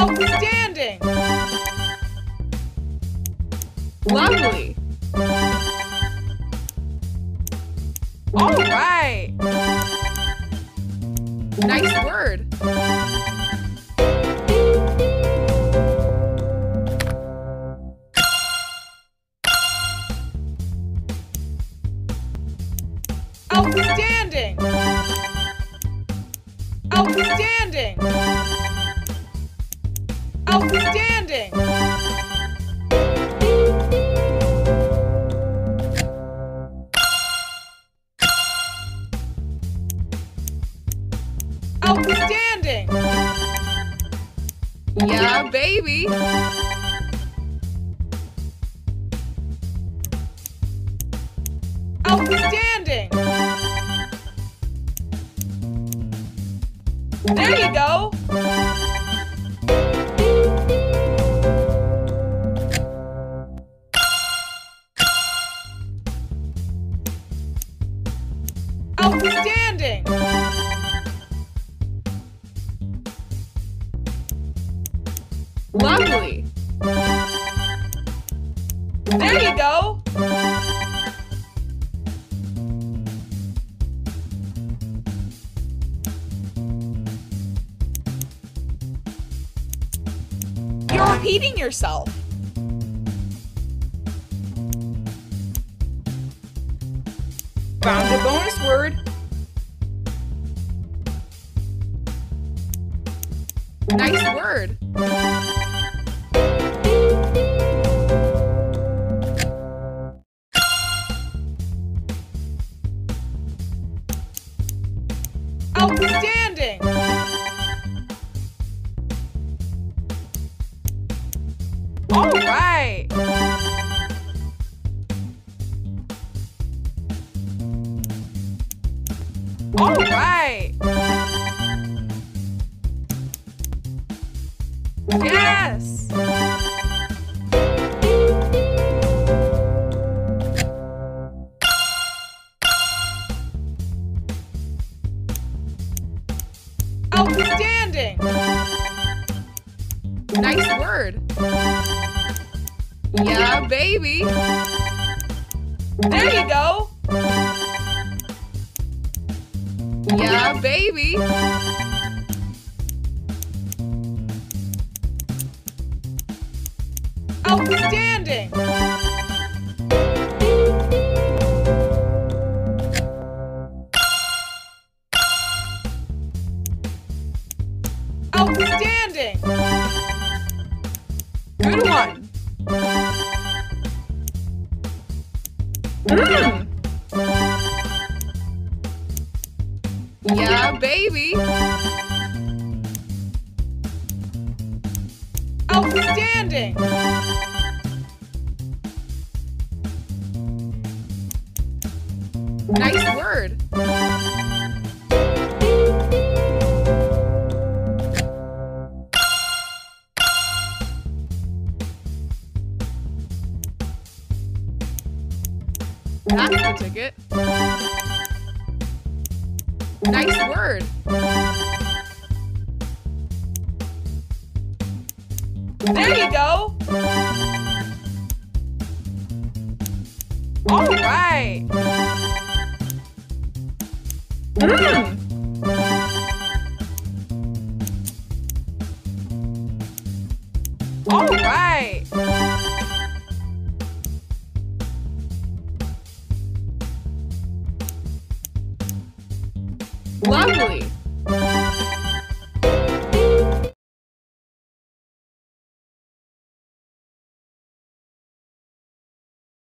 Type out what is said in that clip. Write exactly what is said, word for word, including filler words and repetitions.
Outstanding! Lovely! All right! Nice word! Outstanding! Outstanding! Outstanding! Outstanding! Yeah, baby! Outstanding! There you go! Outstanding! Lovely! There you go! You're repeating yourself. Found a bonus word. Nice word. Outstanding! All right! All right! Yes! Outstanding! Nice word! Yeah, baby! There you go! Yeah, baby! Outstanding! Outstanding! Good one! Mm. Yeah, baby! Outstanding! Nice word! That's the ticket. Nice word. There you go. All right. Mm. All right. Lovely!